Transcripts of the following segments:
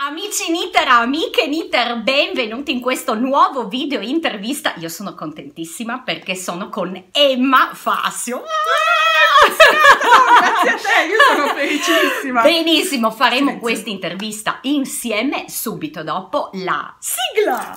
Amici Knitter, amiche Knitter, benvenuti in questo nuovo video intervista. Io sono contentissima perché sono con Emma Fassio. Grazie a te, io sono felicissima. Benissimo, faremo questa intervista insieme subito dopo la sigla.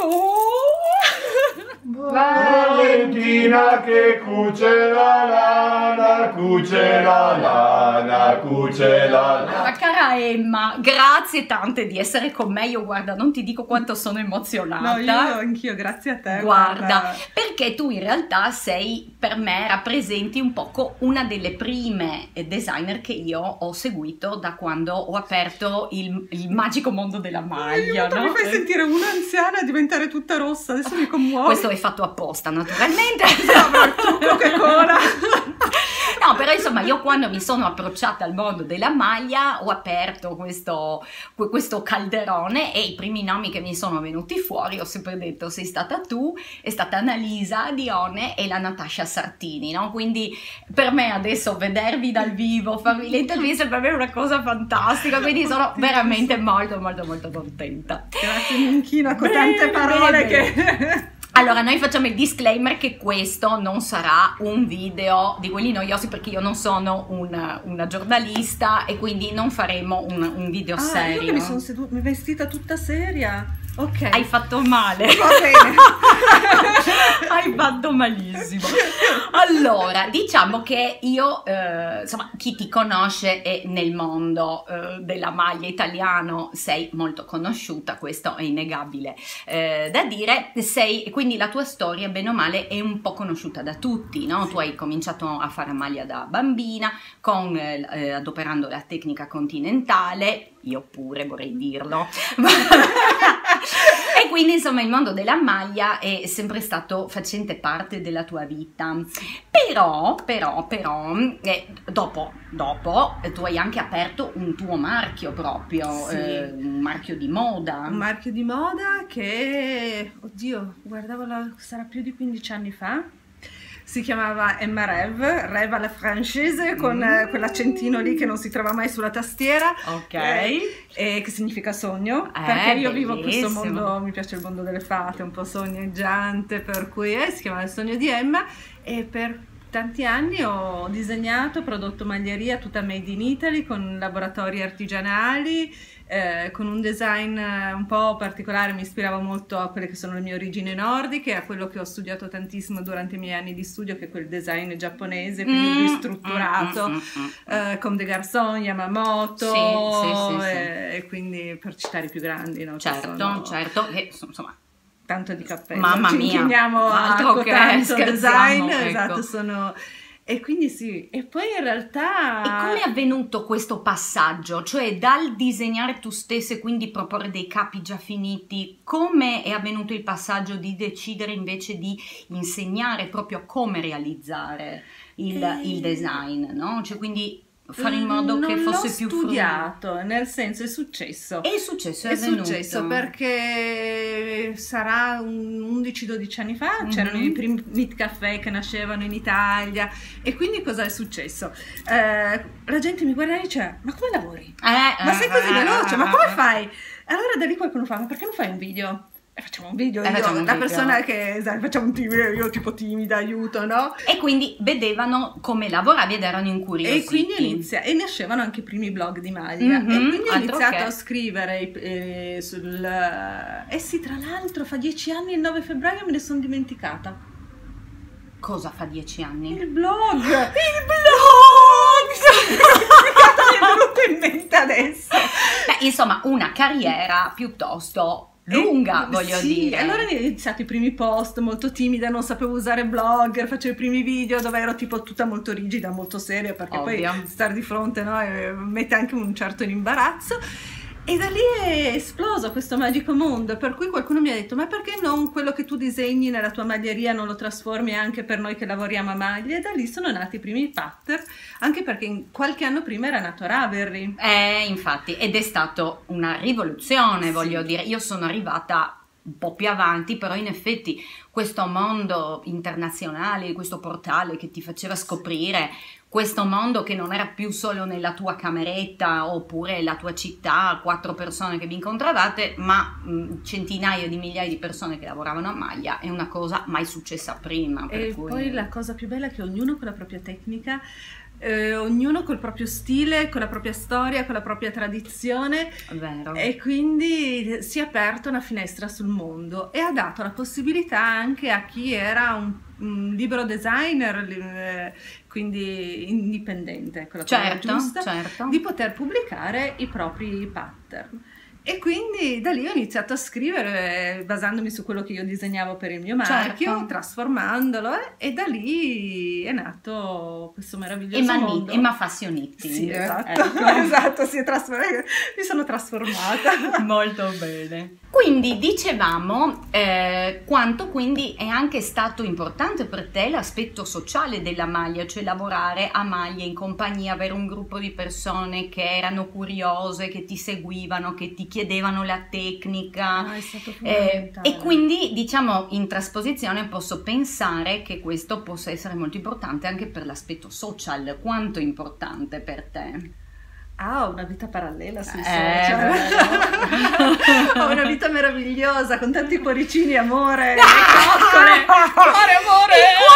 Valentina che cuce la lana, cuce la lana, cuce la lana. Ma cara Emma, grazie tante di essere con me. Io guarda, non ti dico quanto sono emozionata. No, anch'io, grazie a te. Guarda, perché tu in realtà sei, per me, rappresenti un poco una delle prime designer che io ho seguito da quando ho aperto il magico mondo della maglia. Aiuto, no? Mi fai sentire una anziana e diventare tutta rossa, adesso mi commuovo. Questo è fatto apposta, naturalmente. Coca-Cola. No, però insomma io quando mi sono approcciata al mondo della maglia ho aperto questo calderone e i primi nomi che mi sono venuti fuori ho sempre detto sei stata tu, è stata Annalisa Dione e la Natascia Sartini, no? Quindi per me adesso vedervi dal vivo, farvi le interviste per me è una cosa fantastica, quindi sono veramente molto contenta. Grazie Minchina con tante parole che... Allora, noi facciamo il disclaimer che questo non sarà un video di quelli noiosi perché io non sono una giornalista e quindi non faremo un video serio. Io che mi sono vestita tutta seria. Ok. Hai fatto male. Va bene. Hai fatto malissimo. Allora, diciamo che io, insomma, chi ti conosce e nel mondo della maglia italiano sei molto conosciuta, questo è innegabile da dire, quindi la tua storia, bene o male, è un po' conosciuta da tutti, no? Sì. Tu hai cominciato a fare maglia da bambina, adoperando la tecnica continentale, io pure vorrei dirlo. E quindi insomma il mondo della maglia è sempre stato facente parte della tua vita, però dopo tu hai anche aperto un tuo marchio proprio, sì. Un marchio di moda. Un marchio di moda che, oddio, guardavo, sarà più di 15 anni fa. Si chiamava Emma Rêve alla francese, con quell'accentino lì che non si trova mai sulla tastiera. Ok. Che significa sogno, perché io vivo questo mondo, mi piace il mondo delle fate, un po' sogneggiante, per cui si chiama Il sogno di Emma, e per tanti anni ho disegnato, prodotto maglieria tutta made in Italy, con laboratori artigianali, con un design un po' particolare. Mi ispiravo molto a quelle che sono le mie origini nordiche, a quello che ho studiato tantissimo durante i miei anni di studio, che è quel design giapponese, quindi ristrutturato, Comme des Garçons, Yamamoto, sì. E quindi per citare i più grandi, no? Certo, che insomma... Tanto di cappello, mamma ci mia, inchiniamo altro a che tanto design, ecco. esatto, sono... E quindi sì, e poi in realtà... E come è avvenuto questo passaggio? Cioè dal disegnare tu stesso e quindi proporre dei capi già finiti, come è avvenuto il passaggio di decidere invece di insegnare proprio come realizzare il design, no? Cioè quindi... fare in modo che fosse più studiato, nel senso è successo. È successo perché sarà 11-12 anni fa, c'erano i primi Knit Café che nascevano in Italia, e quindi cosa è successo? La gente mi guarda e dice: ma come lavori? Ma sei così veloce, ma come fai? Allora da lì qualcuno fa: ma perché non fai un video? E facciamo un video, persona che facciamo un video, io tipo timida, aiuto, no? E quindi vedevano come lavoravi ed erano incuriositi. E quindi e nascevano anche i primi blog di maglia, e quindi ho iniziato a scrivere e sì, tra l'altro fa 10 anni, il 9 febbraio, me ne sono dimenticata. Cosa fa 10 anni? Il blog! Mi è venuto in mente adesso. Beh, insomma, una carriera piuttosto lunga, voglio dire. Allora ho iniziato i primi post molto timida, non sapevo usare Blogger, facevo i primi video dove ero tipo tutta molto rigida, molto seria, perché poi stare di fronte, no, mette anche un certo imbarazzo. E da lì è esploso questo magico mondo, per cui qualcuno mi ha detto: ma perché non quello che tu disegni nella tua maglieria non lo trasformi anche per noi che lavoriamo a maglie? E da lì sono nati i primi pattern, anche perché qualche anno prima era nato Ravelry. Infatti, ed è stato una rivoluzione, voglio dire. Io sono arrivata un po' più avanti, però in effetti questo mondo internazionale, questo portale che ti faceva scoprire questo mondo che non era più solo nella tua cameretta oppure la tua città, 4 persone che vi incontravate, ma centinaia di migliaia di persone che lavoravano a maglia, è una cosa mai successa prima. E poi la cosa più bella è che ognuno con la propria tecnica, ognuno col proprio stile, con la propria storia, con la propria tradizione, vero. E quindi si è aperta una finestra sul mondo e ha dato la possibilità anche a chi era un libero designer, quindi indipendente, con la parola giusta, di poter pubblicare i propri pattern. E quindi da lì ho iniziato a scrivere basandomi su quello che io disegnavo per il mio marchio, trasformandolo, e da lì è nato questo meraviglioso mondo. Emma Fassionetti. Sì, esatto, esatto, mi sono trasformata. Molto bene. Quindi dicevamo quanto quindi è anche stato importante per te l'aspetto sociale della maglia, cioè lavorare a maglia in compagnia, avere un gruppo di persone che erano curiose, che ti seguivano, che ti chiedevano la tecnica, è stato fondamentale. E quindi diciamo in trasposizione posso pensare che questo possa essere molto importante anche per l'aspetto social. Quanto è importante per te? Ho una vita parallela sui social. Ho una vita meravigliosa con tanti cuoricini, amore, coccole, amore,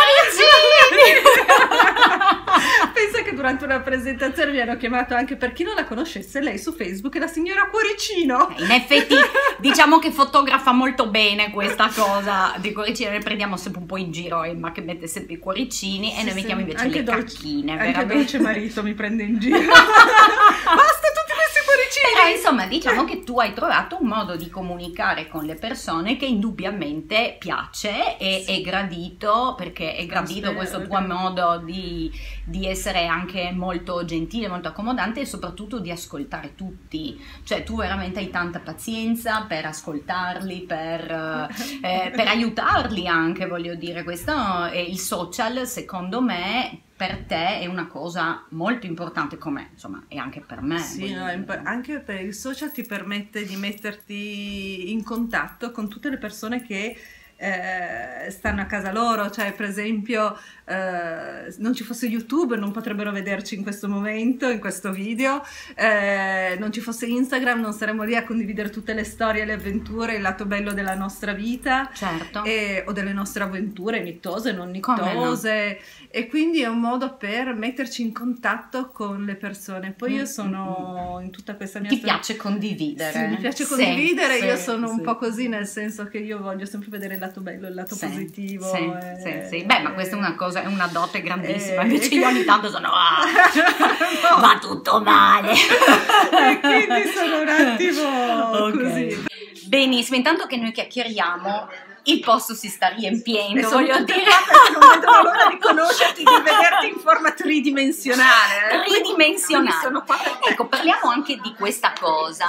i cuoricini. Pensa che durante una presentazione mi hanno chiamato, anche per chi non la conoscesse, lei su Facebook è la signora Cuoricino. In effetti diciamo che fotografa molto bene questa cosa di cuoricini. Noi prendiamo sempre un po' in giro Emma che mette sempre i cuoricini, e noi mettiamo invece anche le cacchine. Anche Dolce Marito mi prende in giro. Basta tutti questi cuoricini! Però insomma diciamo che tu hai trovato un modo di comunicare con le persone che indubbiamente piace e è gradito, perché è gradito questo tuo modo di essere anche molto gentile, molto accomodante, e soprattutto di ascoltare tutti. Cioè tu veramente hai tanta pazienza per ascoltarli, per aiutarli anche, voglio dire. Questo il social, secondo me, per te è una cosa molto importante, come insomma è anche per me. Sì, anche per il social ti permette di metterti in contatto con tutte le persone che stanno a casa loro, cioè per esempio non ci fosse YouTube non potrebbero vederci in questo momento, in questo video, non ci fosse Instagram non saremmo lì a condividere tutte le storie, le avventure, il lato bello della nostra vita, certo, o delle nostre avventure nittose, non nittose, e quindi è un modo per metterci in contatto con le persone. Poi io sono in tutta questa mia storia, piace condividere. Sì, mi piace condividere, io sono un po' così, nel senso che io voglio sempre vedere il lato bello, il lato positivo. Sì. Beh, ma questa è una cosa, è una dote grandissima, invece io ogni tanto sono no, va tutto male. E quindi sono un attimo così. Benissimo, intanto che noi chiacchieriamo, il posto si sta riempiendo, voglio dire. Non vedo l'ora di conoscerti, di vederti in forma tridimensionale. Tridimensionale. Ecco, parliamo anche di questa cosa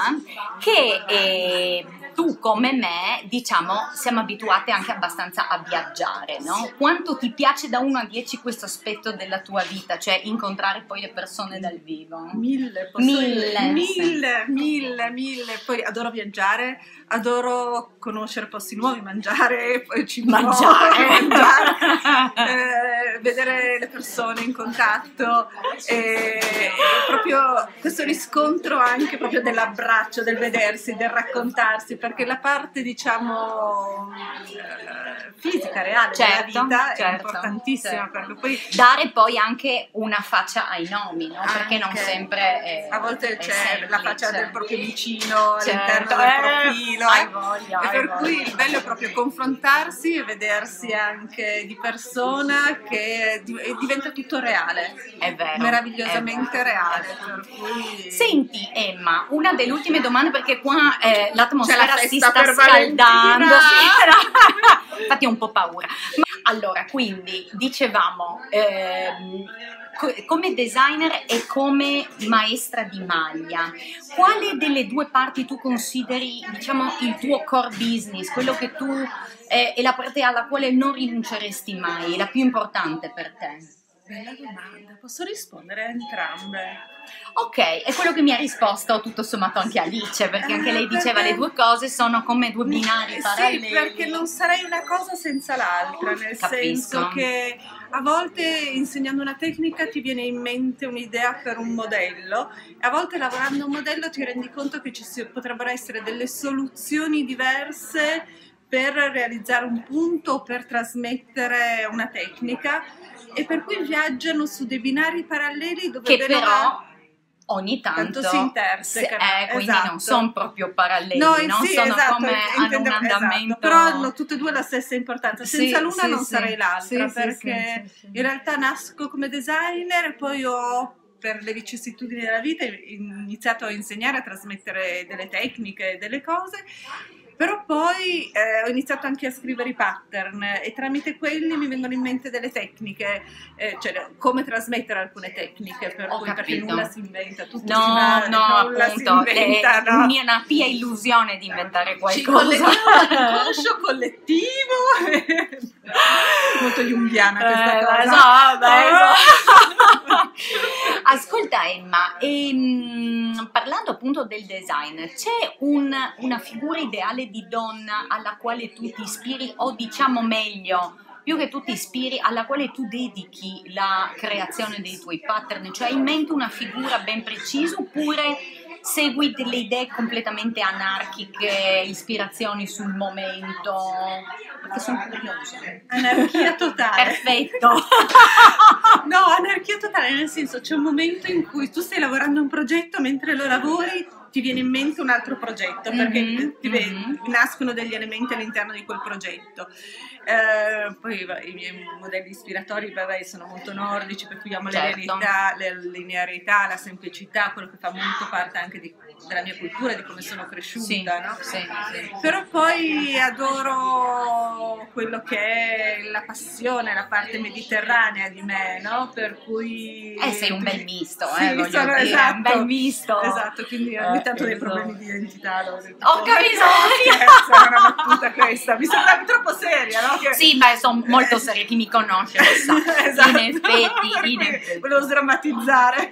che tu come me, diciamo, siamo abituate anche abbastanza a viaggiare, no? Quanto ti piace da 1 a 10 questo aspetto della tua vita, cioè incontrare poi le persone dal vivo? 1000, poi adoro viaggiare, adoro conoscere posti nuovi, mangiare, poi vedere le persone in contatto, proprio questo riscontro anche proprio dell'abbraccio, del vedersi, del raccontarsi, perché la parte diciamo fisica, reale della vita è importantissima, perché poi dare poi anche una faccia ai nomi, no? Perché non sempre a volte c'è la faccia del proprio vicino all'interno del profilo, hai voglia, e per cui il bello è proprio confrontarsi e vedersi anche di persona, che diventa tutto reale, è vero, meravigliosamente reale. Per cui... Senti Emma, una delle ultime domande, perché qua l'atmosfera si sta per scaldando, infatti ho un po' paura. Ma, allora, quindi dicevamo come designer e come maestra di maglia, quale delle due parti tu consideri, diciamo, il tuo core business, quello che tu è la parte alla quale non rinunceresti mai, la più importante per te? Bella domanda, posso rispondere a entrambe? Ok, è quello che mi ha risposto tutto sommato anche Alice, perché anche lei diceva le due cose sono come due binari paralleli. Sì, perché non sarei una cosa senza l'altra, nel senso che a volte insegnando una tecnica ti viene in mente un'idea per un modello, e a volte lavorando un modello ti rendi conto che potrebbero essere delle soluzioni diverse per realizzare un punto o per trasmettere una tecnica, e per cui viaggiano su dei binari paralleli dove che però ogni tanto si intersecano, quindi esatto. Non sono proprio paralleli, no, non sì, sono esatto, come hanno un andamento, esatto, però hanno tutte e due la stessa importanza, senza l'una non sarei l'altra, perché in realtà nasco come designer e poi per le vicissitudini della vita ho iniziato a insegnare, a trasmettere delle tecniche, delle cose. Però poi ho iniziato anche a scrivere i pattern e tramite quelli mi vengono in mente delle tecniche, cioè come trasmettere alcune tecniche, perché nulla si inventa, tutto si va, nulla si inventa, una pia illusione di inventare qualcosa. Inconscio collettivo, molto junghiana questa cosa. Ascolta Emma, parlando appunto del design, c'è una figura ideale di donna alla quale tu ti ispiri, o diciamo meglio, più che tu ti ispiri, alla quale tu dedichi la creazione dei tuoi pattern? Cioè hai in mente una figura ben precisa, oppure segui delle idee completamente anarchiche, ispirazioni sul momento? Perché sono curiosa. Anarchia totale. Perfetto. No, anarchia totale, nel senso c'è un momento in cui tu stai lavorando a un progetto, mentre lo lavori ti viene in mente un altro progetto, perché nascono degli elementi all'interno di quel progetto. Poi i miei modelli ispiratori sono molto nordici, per cui amo la linearità, la semplicità, quello che fa molto parte anche della mia cultura, di come sono cresciuta, no? Sì. Però poi adoro quello che è la passione, la parte mediterranea di me, no? Per cui sei un bel misto, voglio dire, esatto, un bel misto. Esatto, quindi ogni tanto dei problemi di identità. Porca miseria! È una battuta questa, mi sembrava troppo seria, no? Sì, beh, sono molto seria, chi mi conosce lo sa. Esatto. In effetti. Volevo sdrammatizzare.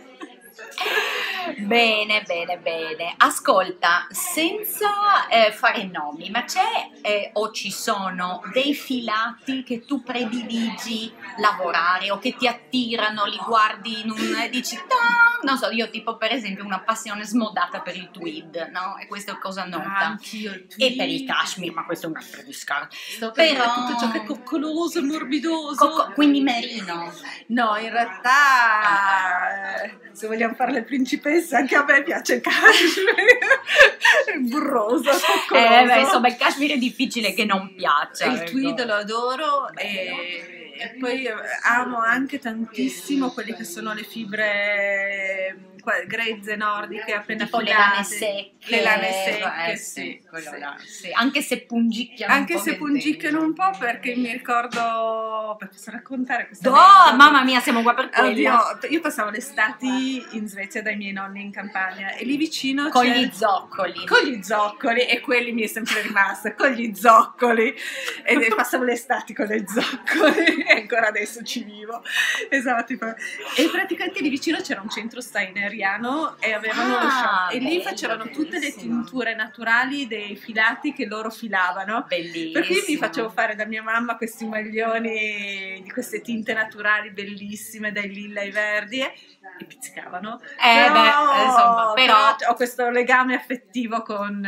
Bene. Ascolta, senza fare nomi, ma c'è o ci sono dei filati che tu prediligi lavorare o che ti attirano, li guardi e dici, non so, io tipo per esempio una passione smodata per il tweed, no? E questa è cosa nota. Anch'io il tweed. E per il cashmere, ma questo è un altro discorso. Però tutto ciò che è coccoloso, morbidoso. Quindi merino. No, in realtà se vogliamo fare le principesse, anche a me piace il cashmere. È burroso, coccoloso. Insomma, il cashmere è difficile che non piaccia. Il tweed lo adoro e poi amo anche tantissimo quelle che sono le fibre grezze nordiche appena tipo filate, le lane secche, sì. Anche se pungicchiano un po', perché mi ricordo, posso raccontare questa mamma mia, siamo qua per quello. Io passavo le estati in Svezia dai miei nonni in campagna e lì vicino con gli zoccoli, e quelli mi è sempre rimasta con gli zoccoli, e passavo le estati con le zoccoli e ancora adesso ci vivo, esatto. E praticamente lì vicino c'era un centro steineriano e avevano lo shop, e lì facevano tutte le tinture naturali dei filati che loro filavano. Bellissimo. Per cui mi facevo fare da mia mamma questi maglioni di queste tinte naturali bellissime, dai lilla ai verdi, e pizzicavano. Però ho questo legame affettivo con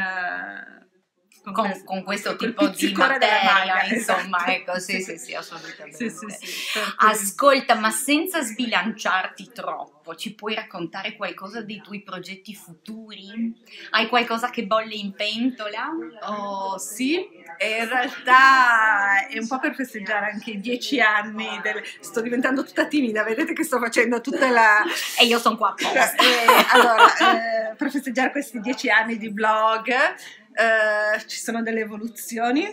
questo tipo di materia, insomma, esatto. Ecco, sì, assolutamente. Sì, ascolta, ma senza sbilanciarti troppo, ci puoi raccontare qualcosa dei tuoi progetti futuri? Hai qualcosa che bolle in pentola? Oh, sì, e in realtà è un po' per festeggiare anche i 10 anni sto diventando tutta timida, vedete che sto facendo tutta la... E io sono qua apposta. Allora, per festeggiare questi 10 anni di blog, ci sono delle evoluzioni,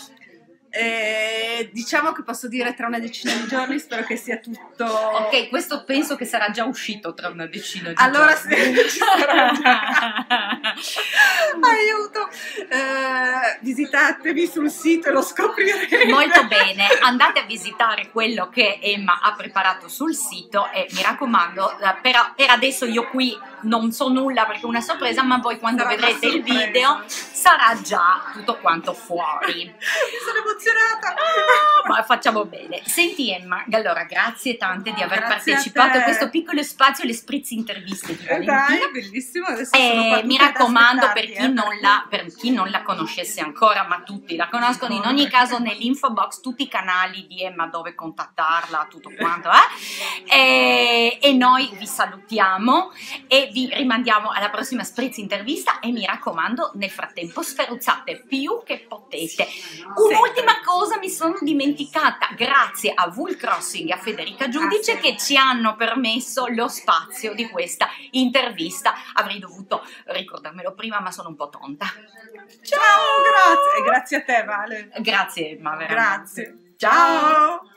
diciamo che posso dire tra una decina di giorni, spero che sia tutto ok. Questo penso che sarà già uscito tra una decina di allora giorni. sì, ci sarà già. Aiuto. visitatevi sul sito e lo scoprirete. Molto bene, andate a visitare quello che Emma ha preparato sul sito e mi raccomando, per adesso io qui non so nulla perché è una sorpresa, ma poi quando vedrete il video sarà già tutto quanto fuori. Sono emozionata! Ma facciamo bene. Senti Emma, allora grazie tante di aver partecipato a questo piccolo spazio, le spritz interviste di Valentina. Dai, bellissimo. Adesso sono qua mi raccomando, per chi non la conoscesse ancora, ma tutti la conoscono, in ogni caso nell'info box tutti i canali di Emma dove contattarla, tutto quanto, e noi vi salutiamo e vi rimandiamo alla prossima spritz intervista e mi raccomando nel frattempo sferruzzate più che potete. Un'ultima cosa mi sono dimenticata, grazie a Wool Crossing e a Federica Giudice che ci hanno permesso lo spazio di questa intervista. Avrei dovuto ricordarmelo prima, ma sono un po' tonta. Ciao, grazie. E grazie a te, Vale. Grazie, Emma, veramente. Grazie. Ciao.